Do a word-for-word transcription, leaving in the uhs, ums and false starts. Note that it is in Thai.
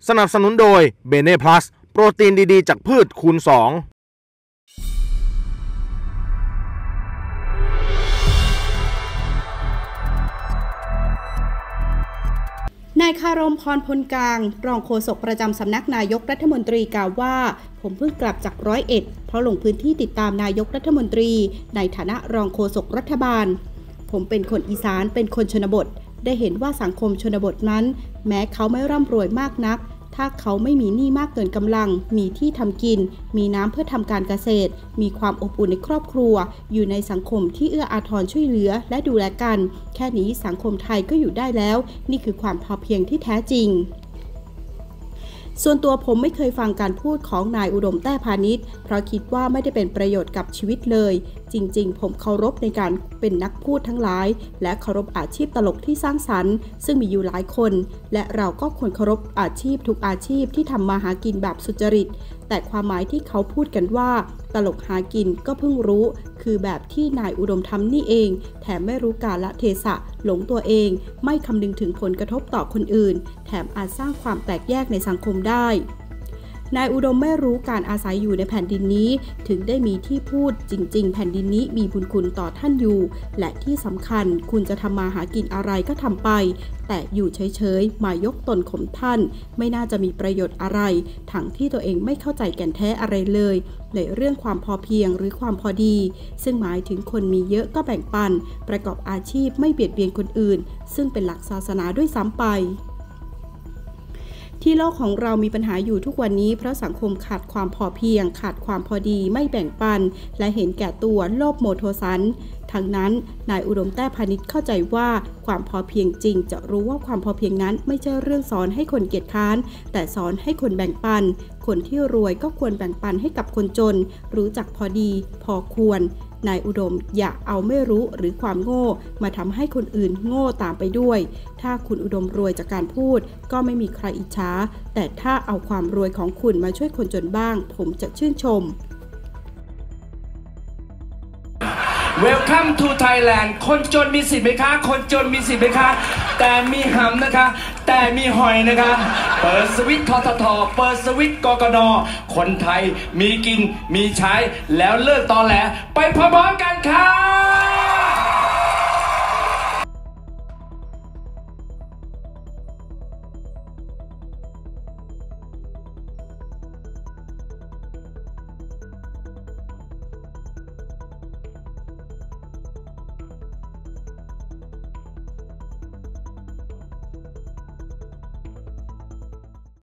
สนับสนุนโดยเบเน่พลัสโปรตีนดีๆจากพืชคูณสองนายคารมพรพลกลางรองโฆษกประจำสำนักนายกรัฐมนตรีกล่าวว่าผมเพิ่งกลับจากร้อยเอ็ดเพราะลงพื้นที่ติดตามนายกรัฐมนตรีในฐานะรองโฆษกรัฐบาลผมเป็นคนอีสานเป็นคนชนบทได้เห็นว่าสังคมชนบทนั้นแม้เขาไม่ร่ำรวยมากนักถ้าเขาไม่มีหนี้มากเกินกำลังมีที่ทำกินมีน้ำเพื่อทำการเกษตรมีความอบอุ่นในครอบครัวอยู่ในสังคมที่เอื้ออาทรช่วยเหลือและดูแลกันแค่นี้สังคมไทยก็อยู่ได้แล้วนี่คือความพอเพียงที่แท้จริงส่วนตัวผมไม่เคยฟังการพูดของนายอุดมแต้พาณิชย์เพราะคิดว่าไม่ได้เป็นประโยชน์กับชีวิตเลยจริงๆผมเคารพในการเป็นนักพูดทั้งหลายและเคารพอาชีพตลกที่สร้างสรรค์ซึ่งมีอยู่หลายคนและเราก็ควรเคารพอาชีพทุกอาชีพที่ทำมาหากินแบบสุจริตแต่ความหมายที่เขาพูดกันว่าตลกหากินก็เพิ่งรู้คือแบบที่นายอุดมทำนี่เองแถมไม่รู้กาลเทศะหลงตัวเองไม่คำนึงถึงผลกระทบต่อคนอื่นแถมอาจสร้างความแตกแยกในสังคมได้นายอุดมไม่รู้การอาศัยอยู่ในแผ่นดินนี้ถึงได้มีที่พูดจริงๆแผ่นดินนี้มีบุญคุณต่อท่านอยู่และที่สำคัญคุณจะทำมาหากินอะไรก็ทำไปแต่อยู่เฉยๆมายกตนข่มท่านไม่น่าจะมีประโยชน์อะไรทั้งที่ตัวเองไม่เข้าใจแก่นแท้อะไรเลยในเรื่องความพอเพียงหรือความพอดีซึ่งหมายถึงคนมีเยอะก็แบ่งปันประกอบอาชีพไม่เบียดเบียนคนอื่นซึ่งเป็นหลักศาสนาด้วยซ้ำไปที่โลกของเรามีปัญหาอยู่ทุกวันนี้เพราะสังคมขาดความพอเพียงขาดความพอดีไม่แบ่งปันและเห็นแก่ตัวโลภโมโทสันทั้งนั้นนายอุดมแต้พาณิชย์เข้าใจว่าความพอเพียงจริงจะรู้ว่าความพอเพียงนั้นไม่ใช่เรื่องสอนให้คนเกียจคร้านแต่สอนให้คนแบ่งปันคนที่รวยก็ควรแบ่งปันให้กับคนจนรู้จักพอดีพอควรนายอุดมอย่าเอาไม่รู้หรือความโง่มาทำให้คนอื่นโง่ตามไปด้วยถ้าคุณอุดมรวยจากการพูดก็ไม่มีใครอิจฉาแต่ถ้าเอาความรวยของคุณมาช่วยคนจนบ้างผมจะชื่นชม Welcome to Thailand คนจนมีสิทธิ์ไหมคะคนจนมีสิทธิ์ไหมคะแต่มีหำนะคะแต่มีหอยนะคะเปิดสวิตช์ทททเปิดสวิตช์กกนคนไทยมีกินมีใช้แล้วเลิกตอแหลไปพร้อมๆกันค่ะ